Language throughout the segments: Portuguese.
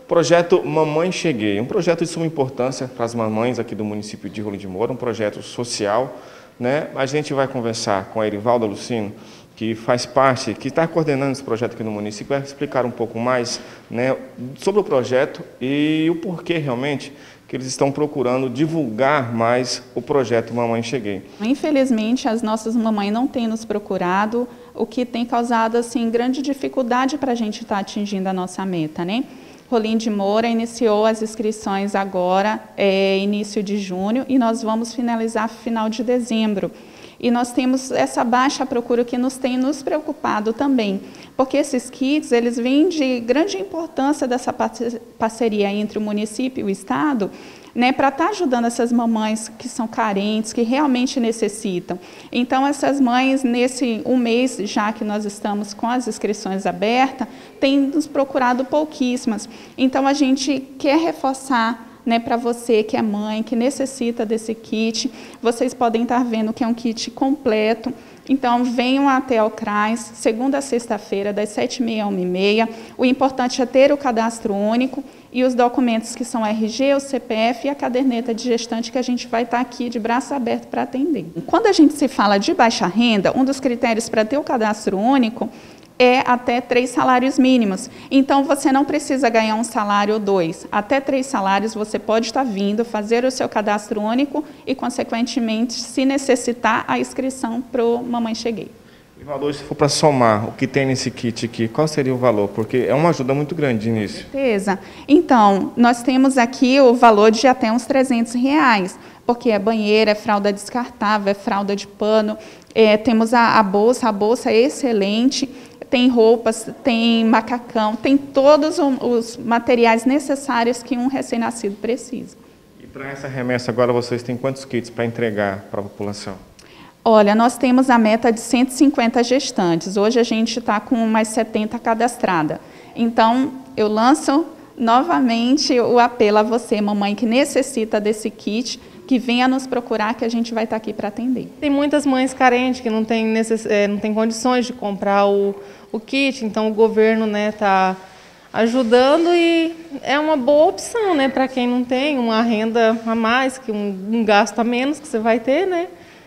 Projeto Mamãe Cheguei, um projeto de suma importância para as mamães aqui do município de Rolim de Moura, um projeto social, né? A gente vai conversar com a Erivalda Lucino, que faz parte, que está coordenando esse projeto aqui no município, vai explicar um pouco mais, né, sobre o projeto e o porquê realmente que eles estão procurando divulgar mais o projeto Mamãe Cheguei. Infelizmente, as nossas mamães não têm nos procurado, o que tem causado assim, grande dificuldade para a gente estar atingindo a nossa meta, né? Rolim de Moura iniciou as inscrições agora, início de junho, e nós vamos finalizar final de dezembro. E nós temos essa baixa procura que nos tem nos preocupado também, porque esses kits, eles vêm de grande importância dessa parceria entre o município e o Estado, né, para estar ajudando essas mamães que são carentes, que realmente necessitam. Então, essas mães, nesse um mês já que nós estamos com as inscrições abertas, têm nos procurado pouquíssimas. Então, a gente quer reforçar, né, para você que é mãe, que necessita desse kit, vocês podem estar vendo que é um kit completo. Então, venham até o CRAS, segunda a sexta-feira, das 7h30 às 1h30. O importante é ter o cadastro único e os documentos que são RG, o CPF e a caderneta de gestante, que a gente vai estar aqui de braço aberto para atender. Quando a gente se fala de baixa renda, um dos critérios para ter o cadastro único é até 3 salários mínimos. Então, você não precisa ganhar 1 salário ou 2. Até 3 salários você pode estar vindo, fazer o seu cadastro único e, consequentemente, se necessitar, a inscrição para o Mamãe Cheguei. E o valor, se for para somar o que tem nesse kit aqui, qual seria o valor? Porque é uma ajuda muito grande de início. Com certeza. Então, nós temos aqui o valor de até uns R$300, porque é banheira, é fralda descartável, é fralda de pano, temos a bolsa é excelente, tem roupas, tem macacão, tem todos os materiais necessários que um recém-nascido precisa. E para essa remessa agora, vocês têm quantos kits para entregar para a população? Olha, nós temos a meta de 150 gestantes. Hoje a gente está com mais 70 cadastradas. Então, eu lanço novamente o apelo a você, mamãe, que necessita desse kit, que venha nos procurar, que a gente vai estar aqui para atender. Tem muitas mães carentes que não têm condições de comprar o kit, então o governo está ajudando e é uma boa opção, né, para quem não tem uma renda a mais, que um gasto a menos que você vai ter, né?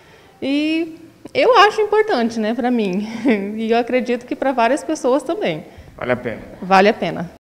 E eu acho importante, né, para mim. E eu acredito que para várias pessoas também. Vale a pena? Vale a pena.